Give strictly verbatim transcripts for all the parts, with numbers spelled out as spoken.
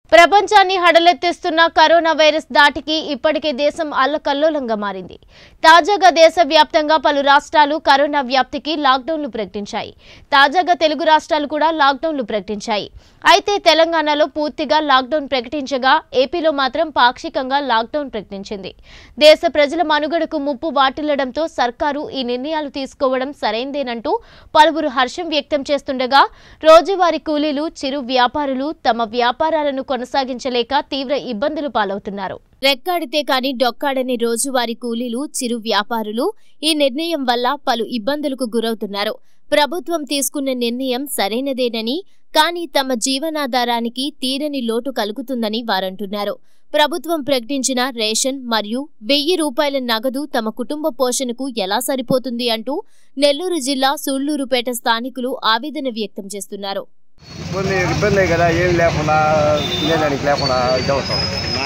ప్రపంచాన్ని హడలెత్తిస్తున్న corona virus దాటికి ఇప్పటికే దేశం అల్లకల్లోలంగా మారింది. తాజాగా దేశవ్యాప్తంగా పలు రాష్ట్రాలు కరోనా వ్యాప్తికి లాక్డౌన్లు ప్రకటించాయి. తాజాగా తెలుగు రాష్ట్రాలు కూడా లాక్డౌన్లు ప్రకటించాయి. అయితే తెలంగాణలో పూర్తిగా లాక్డౌన్ ప్రకటించగా ఏపీలో మాత్రం పాక్షికంగా లాక్డౌన్ ప్రకటించింది. దేశ ప్రజల మనుగడకు ముప్పు వాటిల్లడంతో సర్కారు ఈ నిర్ణయాలు తీసుకోవడం సరైందేనంటూ పలువురు హర్షం వ్యక్తం చేస్తుండగా రోజువారీ కూలీలు, చిరు వ్యాపారులు తమ వ్యాపారాలను కొనసాగించలేక తీవ్ర ఇబ్బందులు పాలవుతున్నారు. రెక్కాడితే కాని డొక్కాడని రోజువారీ కూలీలు, చిరు వ్యాపారులు ఈ నిర్ణయం వల్ల పలు ఇబ్బందులకు గురవుతున్నారు. ప్రభుత్వం తీసుకున్న నిర్ణయం సరైనదేనని, కానీ తమ జీవనాధారానికి తీరని లోటు కలుగుతుందని వారంటున్నారు. ప్రభుత్వం ప్రకటించిన రేషన్ మరియు వెయ్యి రూపాయల నగదు తమ కుటుంబ పోషణకు ఎలా సరిపోతుంది అంటూ నెల్లూరు జిల్లా సూళ్లూరుపేట స్థానికులు ఆవేదన వ్యక్తం చేస్తున్నారు. ఇబ్బంది ఇబ్బంది కదా, ఏం లేకుండా తినేదానికి లేకుండా ఇదవుతాం.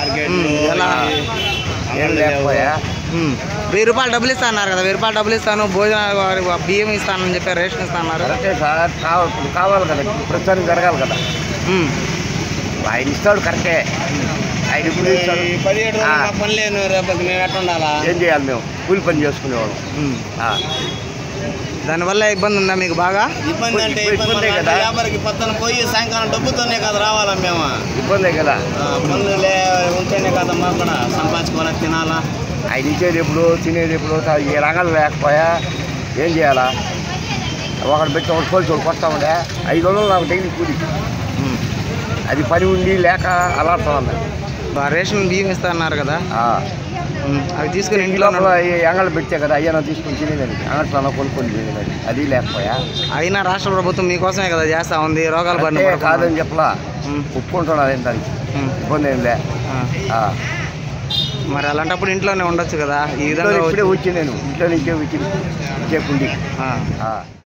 ఏం లేకపోయా వెయ్యి రూపాయలు డబ్బులు ఇస్తా అన్నారు కదా, వెయ్యి రూపాయలు డబ్బులు ఇస్తాను, భోజనం బియ్యం ఇస్తానని చెప్పి రేషన్ ఇస్తా అన్నారు. కరెక్టే సార్, కావాలి కావాలి కదా, ప్రస్తుతానికి జరగాలి కదా. ఆయన ఇస్తాడు కరెక్టే, ఆయన ఇప్పుడు ఇస్తాడు. పని లేను రేపటి మేము ఎట్లా ఉండాలా, ఏం చేయాలి, మేము కూలి పని చేసుకునేవాడు. దానివల్ల ఇబ్బంది ఉందా మీకు? బాగా ఇబ్బంది అంటే ఇబ్బంది కదా, వ్యాపారికి పొద్దున పోయి సాయంకాలం డబ్బుతోనే కదా రావాలా, మేము ఇబ్బందే కదా, పనులు లే ఉంటేనే కదా మాకు కూడా సంపాదించుకోవాలా, తినాలా. ఆయన ఇచ్చేది ఎప్పుడు, తినేది ఎప్పుడు, ఏ రంగాలు లేకపోయా ఏం చేయాలా? ఒకటి పెట్టి ఒకటి పోల్చి ఒకటి కొడతామంటే ఐదు వందలు నాకు డైలీ కూలి. అది పని ఉండి లేక అలాడుతామన్నా. రేషన్ బియ్యం ఇస్తా అన్నారు కదా, అవి తీసుకుని ఇంట్లో ఎంగళ్ళు పెడితే కదా అయ్యా తీసుకుని తినేదానికి, అంగట్లో కొనుక్కొని తినేదానికి అది లేకపోయా. అయినా రాష్ట్ర ప్రభుత్వం మీకోసమే కదా చేస్తా ఉంది, రోగాలు పడిన కాదని చెప్పలా ఒప్పుకుంటున్నారు. దానికి ఇబ్బంది ఏం లే. మరి అలాంటప్పుడు ఇంట్లోనే ఉండొచ్చు కదా. ఈ విధంగా ఇప్పుడే వచ్చి నేను ఇంట్లో నుంచే వచ్చి ఇచ్చే కుండి.